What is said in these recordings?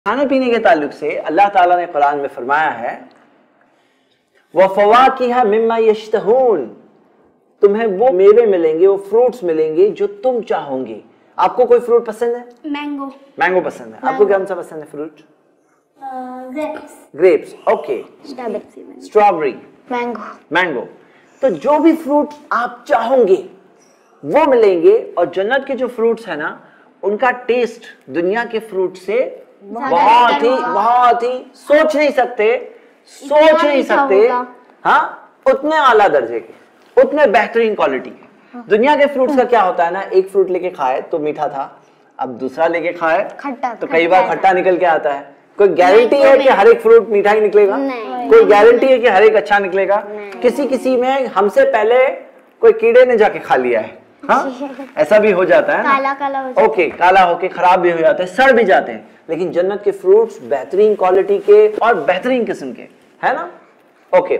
खाने पीने के ताल्लुक से अल्लाह ताला ने कुरान में फरमाया है व फवाकिहा मिम्मा यश्तहून, तुम्हें वो मेवे मिलेंगे, वो फ्रूट्स मिलेंगे जो तुम चाहोगे। आपको कोई फ्रूट पसंद है? मैंगो। मैंगो पसंद है। आपको कौन सा पसंद है fruit? Grapes. Grapes, okay. Strawberry, mango. Mango. तो जो भी फ्रूट आप चाहोगे वो मिलेंगे, और जन्नत के जो फ्रूट्स है ना उनका टेस्ट दुनिया के फ्रूट से बहुत ही सोच नहीं सकते हाँ, उतने आला दर्जे के, उतने बेहतरीन क्वालिटी के। दुनिया के फ्रूट्स का क्या होता है ना, एक फ्रूट लेके खाए तो मीठा था, अब दूसरा लेके खाए तो कई बार खट्टा निकल के आता है। कोई गारंटी है कि हर एक फ्रूट मीठा ही निकलेगा? कोई गारंटी है कि हर एक अच्छा निकलेगा? किसी में हमसे पहले कोई कीड़े ने जाके खा लिया है, हाँ ऐसा भी हो जाता है, काला हो ओके, काला होके खराब भी हो जाते हैं, सड़ भी जाते हैं। लेकिन जन्नत के फ्रूट्स बेहतरीन क्वालिटी के और बेहतरीन किस्म के, है ना? ओके।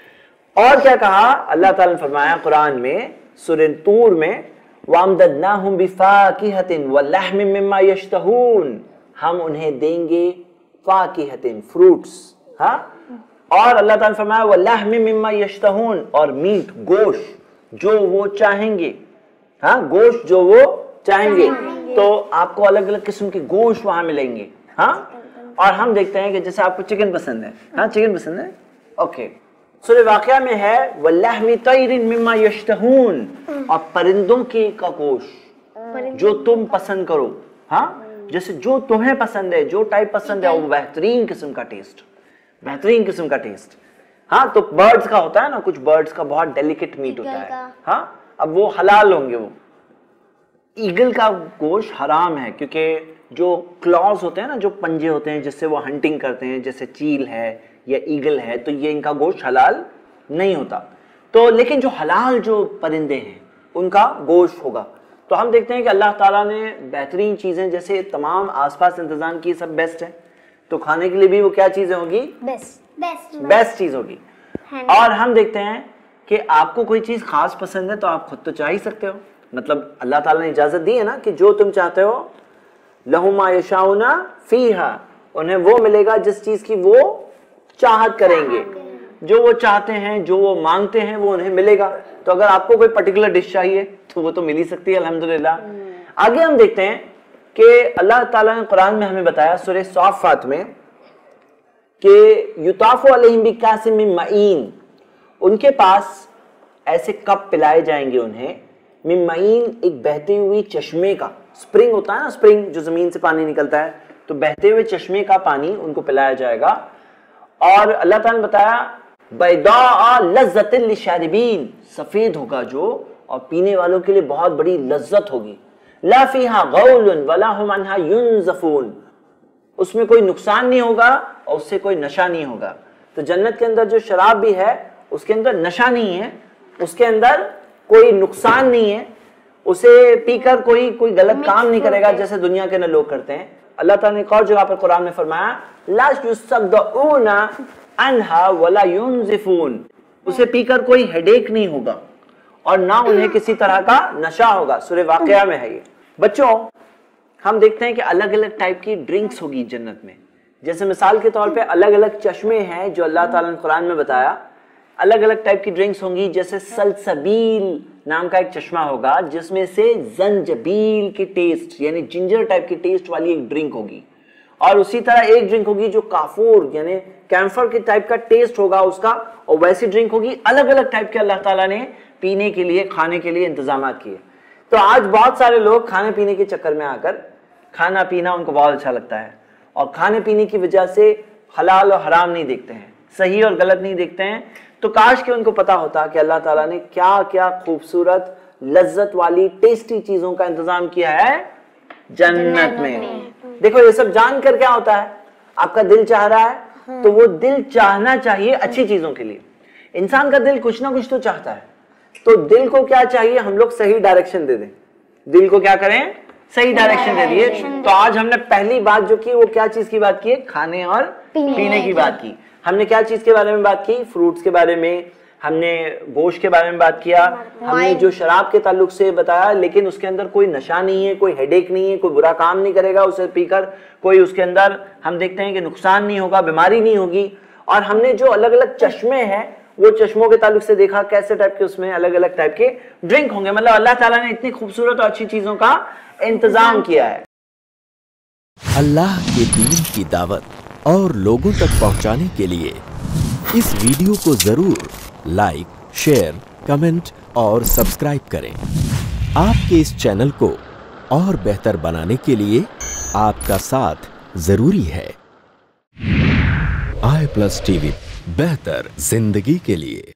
और क्या कहा अल्लाह ताला ने फरमाया कुरान में सूरह तूर में, वामददनाहुम बिफाकिहतिन व लहमिम मिम्मा यश्तहून, हम उन्हें देंगे फाकिहतिन फ्रूट्स, हाँ, और अल्लाह ताला ने फरमाया व लहमिम मिम्मा यश्तहून, और मीट गोश्त जो वो चाहेंगे, हाँ गोश्त जो वो चाहेंगे। तो आपको अलग अलग किस्म के गोश्त वहां मिलेंगे, हाँ। और हम देखते हैं कि जैसे आपको चिकन पसंद है, हाँ चिकन पसंद है, ओके। सूरह वाक़िया में है वल्लहमी तैरिन मिम्मा यश्तहून, और परिंदों के का गोश्त जो तुम पसंद करो, हाँ, जैसे जो तुम्हें पसंद है, जो टाइप पसंद है, वो बेहतरीन किस्म का टेस्ट, बेहतरीन किस्म का टेस्ट, हाँ। तो बर्ड्स का होता है ना, कुछ बर्ड्स का बहुत डेलिकेट मीट होता है, हाँ, अब वो हलाल होंगे। वो ईगल का गोश्त हराम है, क्योंकि जो क्लॉज होते हैं ना, जो पंजे होते हैं जिससे वो हंटिंग करते हैं, जैसे चील है या ईगल है, तो ये इनका गोश्त हलाल नहीं होता। तो लेकिन जो हलाल जो परिंदे हैं उनका गोश्त होगा। तो हम देखते हैं कि अल्लाह ताला ने बेहतरीन चीजें, जैसे तमाम आसपास इंतजाम की, सब बेस्ट है, तो खाने के लिए भी वो क्या चीजें होगी? बेस्ट चीज होगी। और हम देखते हैं कि आपको कोई चीज खास पसंद है तो आप खुद तो चाह ही सकते हो, मतलब अल्लाह ताला ने इजाजत दी है ना कि जो तुम चाहते हो, लहुमा यशाउना फीहा, उन्हें वो मिलेगा जिस चीज की वो चाहत करेंगे, जो वो चाहते हैं, जो वो मांगते हैं, वो उन्हें मिलेगा। तो अगर आपको कोई पर्टिकुलर डिश चाहिए तो वो तो मिल ही सकती है, अल्हम्दुलिल्लाह। आगे हम देखते हैं कि अल्लाह ताला ने कुरान में हमें बताया सूरह साफ़ात में कि युताफु अलैहिम बिकासिम मिन मईन, उनके पास ऐसे कप पिलाए जाएंगे उन्हें, मिन मईन, एक बहते हुए चश्मे का, स्प्रिंग होता है ना, स्प्रिंग जो जमीन से पानी निकलता है, तो बहते हुए चश्मे का पानी उनको पिलाया जाएगा। और अल्लाह ताला ने बताया बैदा लज़्ज़तिल लिशारिबीन, सफेद होगा जो, और पीने वालों के लिए बहुत बड़ी लज्जत होगी। ला फीहा गौलुन वला हुम अन्हा युनज़फून, उसमें कोई नुकसान नहीं होगा और उससे कोई नशा नहीं होगा। तो जन्नत के अंदर जो शराब भी है उसके अंदर नशा नहीं है, उसके अंदर कोई नुकसान नहीं है, उसे पीकर कोई गलत काम नहीं करेगा जैसे दुनिया के ना लोग करते हैं। अल्लाह ताला ने एक और जगह पर कुरान में फरमाया ला युसद्दऊना अन्हा वला युनज़िफून, उसे पीकर कोई हेडेक नहीं होगा और ना उन्हें किसी तरह का नशा होगा। सूरह वाक़िया में है ये। बच्चों, हम देखते हैं कि अलग अलग टाइप की ड्रिंक्स होगी जन्नत में, जैसे मिसाल के तौर पे अलग अलग चश्मे हैं जो अल्लाह ताला ने कुरान में बताया, अलग अलग टाइप की ड्रिंक्स होंगी। जैसे सलसबील नाम का एक चश्मा होगा जिसमें से जंजबील की टेस्ट यानी जिंजर टाइप की टेस्ट वाली एक ड्रिंक होगी, और उसी तरह एक ड्रिंक होगी जो काफूर यानी कैम्फर के टाइप का टेस्ट होगा उसका, और वैसी ड्रिंक होगी। अलग अलग टाइप के अल्लाह ताला ने पीने के लिए, खाने के लिए इंतजाम किए। तो आज बहुत सारे लोग खाने पीने के चक्कर में आकर, खाना पीना उनको बहुत अच्छा लगता है और खाने पीने की वजह से हलाल और हराम नहीं देखते हैं, सही और गलत नहीं देखते हैं। तो काश कि उनको पता होता कि अल्लाह ताला ने क्या क्या खूबसूरत लज्जत वाली टेस्टी चीजों का इंतजाम किया है जन्नत में। देखो ये सब जानकर क्या होता है, आपका दिल चाह रहा है तो वो दिल चाहना चाहिए अच्छी चीजों के लिए। इंसान का दिल कुछ ना कुछ तो चाहता है, तो दिल को क्या चाहिए, हम लोग सही डायरेक्शन दे दें। दिल को क्या करें, सही डायरेक्शन दे दिए। तो आज हमने पहली बात जो की वो क्या चीज की बात की है, खाने और पीने की बात की। हमने क्या चीज के बारे में बात की, फ्रूट्स के बारे में, हमने गोश्त के बारे में बात किया, हमने जो शराब के ताल्लुक से बताया, लेकिन उसके अंदर कोई नशा नहीं है, कोई हेडेक नहीं है, कोई बुरा काम नहीं करेगा उसे पीकर, कोई उसके अंदर हम देखते हैं कि नुकसान नहीं होगा, बीमारी नहीं होगी। और हमने जो अलग अलग चश्मे हैं वो चश्मों के ताल्लुक से देखा कैसे टाइप के उसमें अलग अलग टाइप के ड्रिंक होंगे। मतलब अल्लाह ताला ने इतनी खूबसूरत और अच्छी चीजों का इंतजाम किया है। अल्लाह के दीन की दावत और लोगों तक पहुंचाने के लिए इस वीडियो को जरूर लाइक, शेयर, कमेंट और सब्सक्राइब करें। आपके इस चैनल को और बेहतर बनाने के लिए आपका साथ जरूरी है। i+ टीवी, बेहतर जिंदगी के लिए।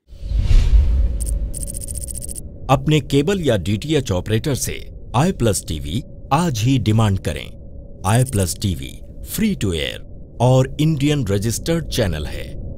अपने केबल या DTH ऑपरेटर से i+ टीवी आज ही डिमांड करें। i+ TV free to air और इंडियन रजिस्टर्ड चैनल है।